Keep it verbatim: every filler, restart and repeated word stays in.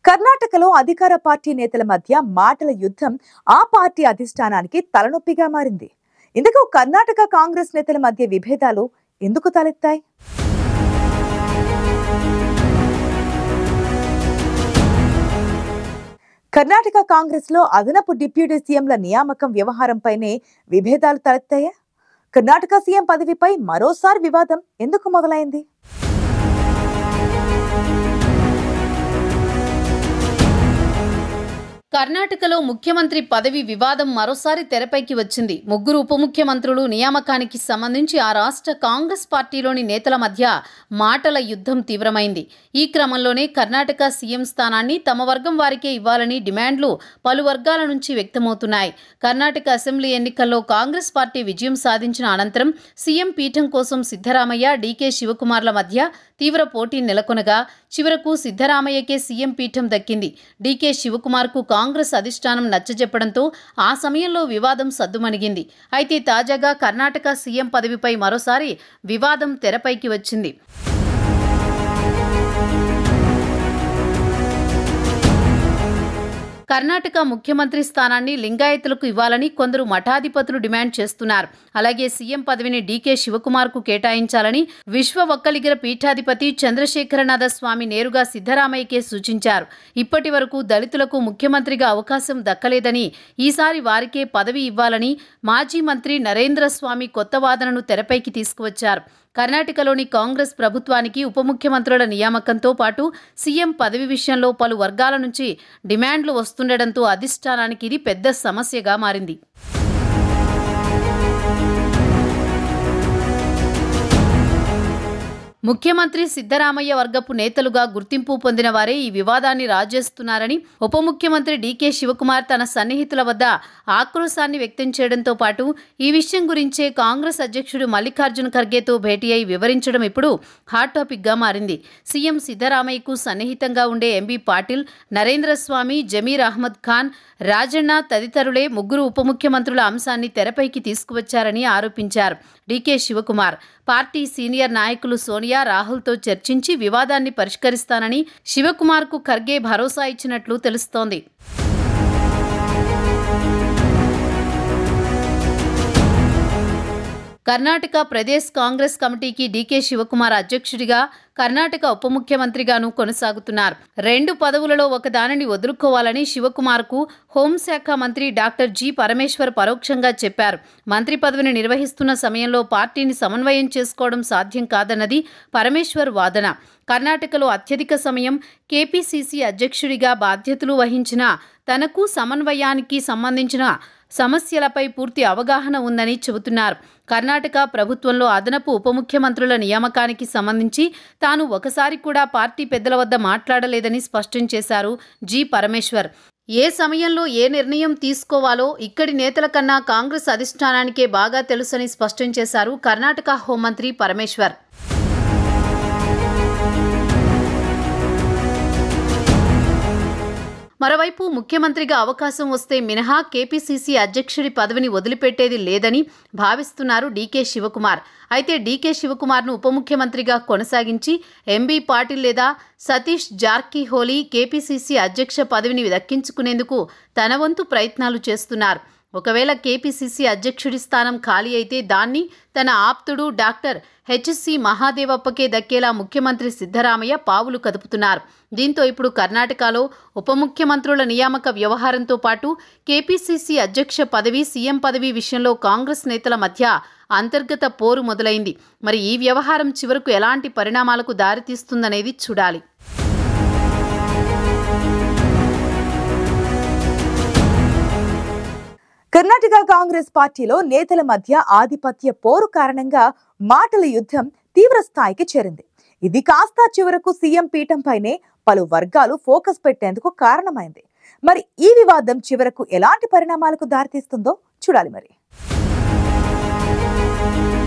కర్ణాటకలో అధికార పార్టీ నేతల మధ్య మాటల యుద్ధం ఆ పార్టీ అధిష్టానానికి తలనొప్పిగా మారింది. ఇందుకు కర్ణాటక కాంగ్రెస్ నేతల మధ్య విభేదాలు ఎందుకు తలెత్తాయి? కర్ణాటక కాంగ్రెస్ లో అదనపు డిప్యూటీ సీఎంల నియామకం వ్యవహారంపైనే విభేదాలు తలెత్తాయా? కర్ణాటక సీఎం పదవిపై మరోసారి వివాదం ఎందుకు మొదలైంది? కర్ణాటకలో ముఖ్యమంత్రి పదవి వివాదం మరోసారి తెరపైకి వచ్చింది. ముగ్గురు ఉప ముఖ్యమంత్రులు నియామకానికి సంబంధించి ఆ రాష్ట్ర కాంగ్రెస్ పార్టీలోని నేతల మధ్య మాటల యుద్ధం తీవ్రమైంది. ఈ క్రమంలోనే కర్ణాటక సీఎం స్థానాన్ని తమ వర్గం వారికే ఇవ్వాలని డిమాండ్లు పలు వర్గాల నుంచి వ్యక్తమవుతున్నాయి. కర్ణాటక అసెంబ్లీ ఎన్నికల్లో కాంగ్రెస్ పార్టీ విజయం సాధించిన అనంతరం సీఎం పీఠం కోసం సిద్ధరామయ్య, డీకే శివకుమార్ల మధ్య తీవ్ర పోటీ నెలకొనగా చివరకు సిద్ధరామయ్యకే సీఎం పీఠం దక్కింది. డీకే శివకుమార్కు కాంగ్రెస్ అధిష్టానం నచ్చజెప్పడంతో ఆ సమయంలో వివాదం సద్దుమణిగింది. అయితే తాజాగా కర్ణాటక సీఎం పదవిపై మరోసారి వివాదం తెరపైకి వచ్చింది. కర్ణాటక ముఖ్యమంత్రి స్థానాన్ని లింగాయతులకు ఇవ్వాలని కొందరు మఠాధిపతులు డిమాండ్ చేస్తున్నారు. అలాగే సీఎం పదవిని డీకే శివకుమార్కు కేటాయించాలని విశ్వ ఒక్కలిగర పీఠాధిపతి చంద్రశేఖరనాథ స్వామి నేరుగా సిద్ధరామయ్యకే సూచించారు. ఇప్పటి వరకు దళితులకు ముఖ్యమంత్రిగా అవకాశం దక్కలేదని ఈసారి వారికే పదవి ఇవ్వాలని మాజీ మంత్రి నరేంద్ర స్వామి కొత్త వాదనను తెరపైకి తీసుకువచ్చారు. కర్ణాటకలోని కాంగ్రెస్ ప్రభుత్వానికి ఉప ముఖ్యమంత్రుల నియామకంతో పాటు సీఎం పదవి విషయంలో పలు వర్గాల నుంచి డిమాండ్లు వస్తుండటంతో అధిష్టానానికి ఇది పెద్ద సమస్యగా మారింది. ముఖ్యమంత్రి సిద్ధరామయ్య వర్గపు నేతలుగా గుర్తింపు పొందిన వారే ఈ వివాదాన్ని రాజేస్తున్నారని ఉప ముఖ్యమంత్రి డీకే శివకుమార్ తన సన్నిహితుల వద్ద ఆక్రోశాన్ని వ్యక్తం చేయడంతో పాటు ఈ విషయం గురించే కాంగ్రెస్ అధ్యక్షుడు మల్లికార్జున ఖర్గేతో భేటీ అయి వివరించడం ఇప్పుడు హాట్ టాపిక్గా మారింది. సీఎం సిద్ధరామయ్యకు సన్నిహితంగా ఉండే ఎంబీ పాటిల్, నరేంద్ర స్వామి, జమీర్ అహ్మద్ ఖాన్, రాజన్న తదితరులే ముగ్గురు ఉప ముఖ్యమంత్రుల అంశాన్ని తెరపైకి తీసుకువచ్చారని ఆరోపించారు. డీకే శివకుమార్ పార్టీ సీనియర్ నాయకులు సోనియా, రాహుల్తో చర్చించి వివాదాన్ని పరిష్కరిస్తానని శివకుమార్కు ఖర్గే భరోసా ఇచ్చినట్లు తెలుస్తోంది. కర్ణాటక ప్రదేశ్ కాంగ్రెస్ కమిటీకి డీకే శివకుమార్ అధ్యక్షుడిగా, కర్ణాటక ఉప ముఖ్యమంత్రిగాను కొనసాగుతున్నారు. రెండు పదవులలో ఒకదానిని వదులుకోవాలని శివకుమార్కు హోంశాఖ మంత్రి డాక్టర్ జి పరమేశ్వర్ పరోక్షంగా చెప్పారు. మంత్రి పదవిని నిర్వహిస్తున్న సమయంలో పార్టీని సమన్వయం చేసుకోవడం సాధ్యం కాదన్నది పరమేశ్వర్ వాదన. కర్ణాటకలో అత్యధిక సమయం కేపీసీసీ అధ్యక్షుడిగా బాధ్యతలు వహించిన తనకు సమన్వయానికి సంబంధించిన సమస్యలపై పూర్తి అవగాహన ఉందని చెబుతున్నారు. కర్ణాటక ప్రభుత్వంలో అదనపు ఉప ముఖ్యమంత్రుల నియామకానికి సంబంధించి తాను ఒకసారి కూడా పార్టీ పెద్దల వద్ద మాట్లాడలేదని స్పష్టం చేశారు జి పరమేశ్వర్. ఏ సమయంలో ఏ నిర్ణయం తీసుకోవాలో ఇక్కడి నేతల కన్నా కాంగ్రెస్ అధిష్టానానికే బాగా తెలుసని స్పష్టం చేశారు కర్ణాటక హోంమంత్రి పరమేశ్వర్. మరోవైపు ముఖ్యమంత్రిగా అవకాశం వస్తే మినహా కేపీసీసీ అధ్యక్షుడి పదవిని వదిలిపెట్టేది లేదని భావిస్తున్నారు డీకే శివకుమార్. అయితే డీకే శివకుమార్ను ఉప ముఖ్యమంత్రిగా కొనసాగించి ఎంబీ పాటిల్ లేదా సతీష్ జార్కిహోలీ కేపీసీసీ అధ్యక్ష పదవిని దక్కించుకునేందుకు తన వంతు ప్రయత్నాలు చేస్తున్నారు. ఒకవేళ కేపీసీసీ అధ్యక్షుడి స్థానం ఖాళీ అయితే దాన్ని తన ఆప్తుడు డాక్టర్ హెచ్సి మహాదేవప్పకే దక్కేలా ముఖ్యమంత్రి సిద్ధరామయ్య పావులు కదుపుతున్నారు. దీంతో ఇప్పుడు కర్ణాటకలో ఉప ముఖ్యమంత్రుల నియామక వ్యవహారంతో పాటు కేపీసీసీ అధ్యక్ష పదవి, సీఎం పదవి విషయంలో కాంగ్రెస్ నేతల మధ్య అంతర్గత పోరు మొదలైంది. మరి ఈ వ్యవహారం చివరకు ఎలాంటి పరిణామాలకు దారితీస్తుందనేది చూడాలి. కర్ణాటక కాంగ్రెస్ పార్టీలో నేతల మధ్య ఆధిపత్య పోరు కారణంగా మాటల యుద్ధం తీవ్ర స్థాయికి చేరింది. ఇది కాస్త చివరకు సీఎం పీఠంపైనే పలు వర్గాలు ఫోకస్ పెట్టేందుకు కారణమైంది. మరి ఈ వివాదం చివరకు ఎలాంటి పరిణామాలకు దారితీస్తుందో చూడాలి మరి.